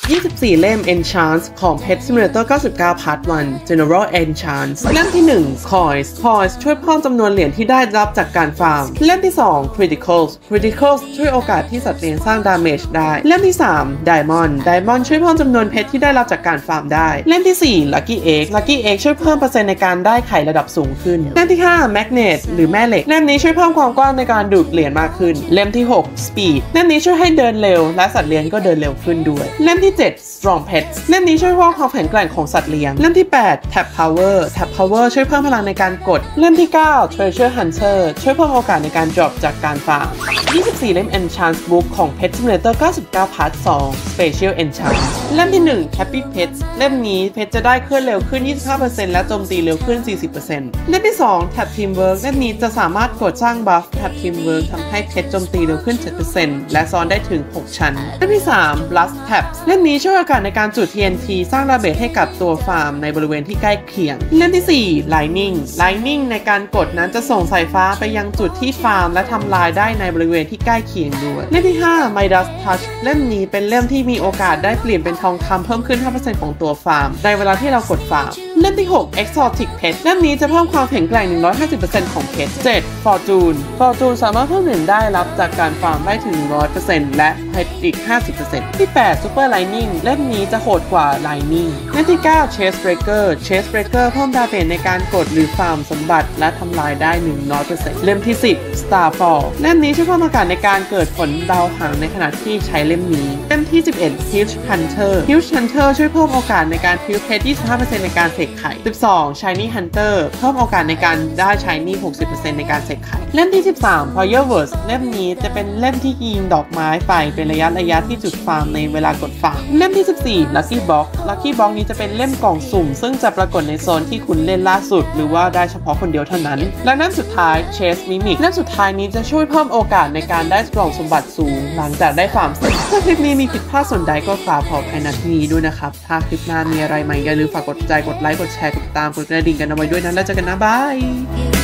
24 เล่ม Enchant ของ Pet Simulator 99 Part 1 General Enchant เล่มที่ 1 Coins ช่วยเพิ่มจำนวนเหรียญที่ได้รับจากการฟาร์มเล่มที่ 2 Criticals ช่วยโอกาสที่สัตว์เลี้ยงสร้าง damage ได้เล่มที่ 3 Diamond ช่วยเพิ่มจำนวนเพชรที่ได้รับจากการฟาร์มได้เล่มที่ 4 Lucky Egg ช่วยเพิ่มเปอร์เซ็นต์ในการได้ไข่ระดับสูงขึ้นเล่มที่ 5 Magnet หรือแม่เหล็กเล่มนี้ช่วยเพิ่มความกว้างในการดูดเหรียญมากขึ้นเล่มที่ 6 Speed เล่มนี้ช่วยให้เดินเร็วและสัตว์เลี้ยงก็เดินเร็วขึ้นด้วยเล่มที่ 7 Strong Pets เล่มนี้ช่วยเพิ่มความแข็งแกร่งของสัตว์เลี้ยงเล่มที่ 8 Tap Power ช่วยเพิ่มพลังในการกดเล่มที่ 9 Treasure Hunter ช่วยเพิ่มโอกาสในการ drop จากการฟาร์ม24 เล่ม Enchant Book ของ Pet Simulator 99 Part 2 Special Enchant เล่มที่ 1 Happy Pets เล่มนี้เพชรจะได้เคลื่อนเร็วขึ้น 25% และโจมตีเร็วขึ้น 40% เล่มที่ 2 Tap Teamwork เล่มนี้จะสามารถกดสร้างบัฟ Tap Teamwork ทำให้เพชรโจมตีเร็วขึ้น 7% และซ้อนได้ถึง 6 ชั้นเล่มที่ 3 Blast Taps เล่มนี้ช่วยโอกาสในการจุด TNT สร้างระเบิดให้กับตัวฟาร์มในบริเวณที่ใกล้เคียงเล่มที่ 4 Lightning ในการกดนั้นจะส่งสายฟ้าไปยังจุดที่ฟาร์มและทำลายได้ในบริเวณที่ใกล้เคียงด้วยเล่มที่ 5 Midas Touch เล่มนี้เป็นเล่มที่มีโอกาสได้เปลี่ยนเป็นทองคำเพิ่มขึ้น 5% ของตัวฟาร์มในเวลาที่เรากดฟาร์มเล่มที่ 6 Exotic Pet เล่มนี้จะเพิ่มความแข็งแกร่ง 150% ของเพชร 7 Fortune สามารถเพิ่มเหรียญได้รับจากการฟาร์มได้ถึง 100% และเพชรอีก 50% ที่ 8 Super Lightning เล่มนี้จะโหดกว่า Lightning เล่มที่ 9 Chase Breaker เพิ่มดาเมจในการกดหรือฟาร์มสมบัติและทำลายได้ 100% เล่มที่ 10 Starfall เล่มนี้ช่วยเพิ่มโอกาสในการเกิดฝนดาวหางในขณะที่ใช้เล่มนี้เล่มที่ 11 Huge Hunter ช่วยเพิ่มโอกาสในการพิวเพชร 25% ในการเสกไข่ 12 Shiny Hunter เพิ่มโอกาสในการได้ Shiny 60% ในการเสกไข่เล่มที่ 13 Fireworks เล่มนี้จะเป็นเล่มที่ยิงดอกไม้ไฟเป็นระยะที่จุดฟาร์มในเวลากดฟาร์มเล่มที่ 14 Lucky Box นี้จะเป็นเล่มกล่องสุ่มซึ่งจะปรากฏในโซนที่คุณเล่นล่าสุดหรือว่าได้เฉพาะคนเดียวเท่านั้นและเล่มสุดท้าย Chase Mimic เล่มสุดท้ายนี้จะช่วยเพิ่มโอกาสในการได้กล่องสมบัติสูงหลังจากได้ฟาร์มเสร็จถ้าคลิปนี้มีผิดพลาดส่วนใดก็ฝากขออภัยณที่นี้ด้วยนะครับถ้าคลิปหน้ามีอะไรใหม่อย่าลืมฝากกดไลค์กดแชร์กดติดตามกดกระดิ่งกันเอาไว้ด้วยนะแล้วเจอกันนะบาย